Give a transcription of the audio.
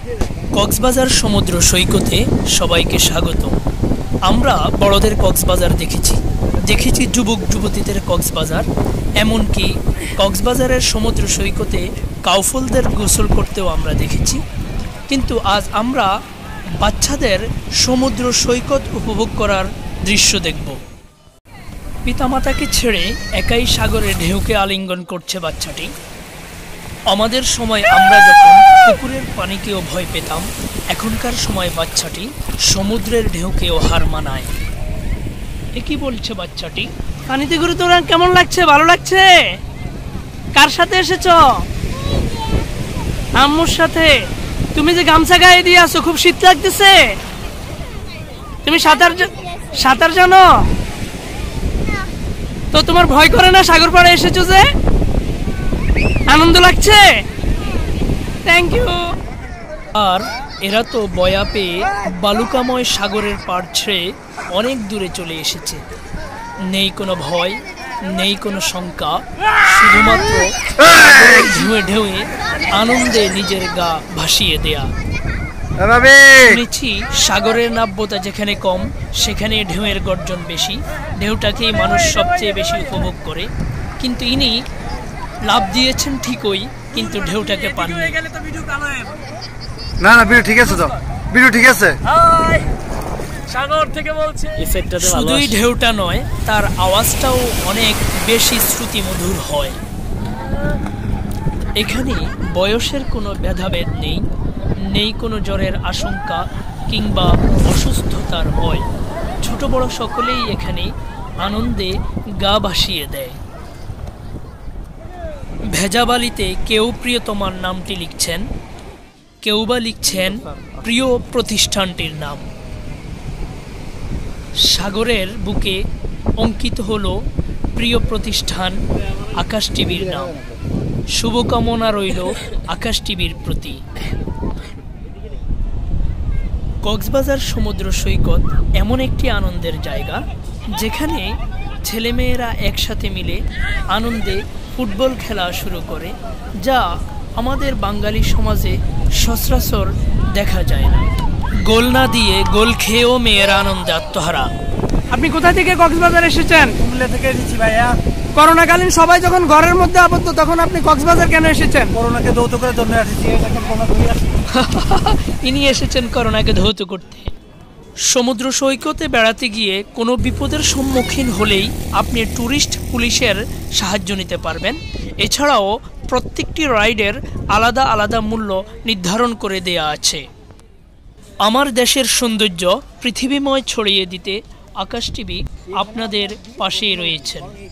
কক্সবাজার সমুদ্র সৈকতে সবাইকে স্বাগত। আমরা বড়দের কক্সবাজার দেখেছি যুবক যুবতীদের কক্সবাজার, এমনকি কক্সবাজারের সমুদ্র সৈকতে কাউফলদের গোসল করতেও আমরা দেখেছি। কিন্তু আজ আমরা বাচ্চাদের সমুদ্র সৈকত উপভোগ করার দৃশ্য দেখব। পিতামাতাকে ছেড়ে একাই সাগরের ঢেউকে আলিঙ্গন করছে বাচ্চাটি। আমাদের সময় আমরা যখন পুকুরের পানিকেও ভয় পেতাম, এখনকার সময় বাচ্চাটি সমুদ্রের ঢেউকেও হার মানায়। এ কি বলছে বাচ্চাটি? পানিতে ঘুরে তোর কেমন লাগছে? ভালো লাগছে? কার সাথে এসেছ? আম্মুর সাথে। তুমি যে গামছা গায়ে দিয়ে আসো, খুব শীত লাগতেছে। তুমি সাঁতার জানো? তো তোমার ভয় করে না? সাগর পাড়ে এসেছো যে, আনন্দ লাগছে? Thank you. আর এরা তো বয়া পেয়ে বালুকাময় সাগরের পাড় ছেড়ে অনেক দূরে চলে এসেছে। নেই কোনো ভয়, নেই কোনো শঙ্কা, শুধুমাত্র ঢেউয়ে ঢেউয়ে আনন্দে নিজের গা ভাসিয়ে দেয়া। শুনেছি সাগরের নাব্যতা যেখানে কম, সেখানে ঢেউয়ের গর্জন বেশি, ঢেউটাকেই মানুষ সবচেয়ে বেশি উপভোগ করে। কিন্তু ইনি লাভ দিয়েছেন ঠিকই, কিন্তু ঢেউটাকে পাননি। না ভিডিও ঠিক আছে, তো ভিডিও ঠিক আছে। সাগর থেকে বলছে, শুধুই ঢেউটা নয়, তার আওয়াজটাও অনেক বেশি শ্রুতিমধুর হয়। এখানে বয়সের কোনো ভেদাভেদ নেই, নেই কোনো জ্বরের আশঙ্কা কিংবা অসুস্থতার ভয়। ছোট বড় সকলেই এখানে আনন্দে গা ভাসিয়ে দেয়। ভেজাবালিতে কেউ প্রিয়তমার নামটি লিখছেন, কেউ বা লিখছেন প্রিয় প্রতিষ্ঠানটির নাম। সাগরের বুকে অঙ্কিত হলো প্রিয় প্রতিষ্ঠান আকাশ টিভির নাম। শুভকামনা রইল আকাশ টিভির প্রতি। কক্সবাজার সমুদ্র সৈকত এমন একটি আনন্দের জায়গা, যেখানে ছেলেমেয়েরা একসাথে মিলে আনন্দে ফুটবল খেলা শুরু করে, যা আমাদের বাঙালি সমাজে সচরাচর দেখা যায় না। গোল না দিয়ে গোল খেয়েও মেয়েরা আনন্দে আত্মহারা। আপনি কোথা থেকে কক্সবাজার এসেছেন? কুমিল্লা থেকে এসেছি ভাইয়া। করোনাকালীন সবাই যখন ঘরের মধ্যে আবদ্ধ, তখন আপনি কক্সবাজার কেন এসেছেন? করোনাকে ধৌত করার জন্য এসেছি। ইনি এসেছেন করোনাকে ধৌত করতে। সমুদ্র সৈকতে বেড়াতে গিয়ে কোনো বিপদের সম্মুখীন হলেই আপনি ট্যুরিস্ট পুলিশের সাহায্য নিতে পারবেন। এছাড়াও প্রত্যেকটি রাইডের আলাদা আলাদা মূল্য নির্ধারণ করে দেয়া আছে। আমার দেশের সৌন্দর্য পৃথিবীময় ছড়িয়ে দিতে আকাশ টিভি আপনাদের পাশেই রয়েছেন।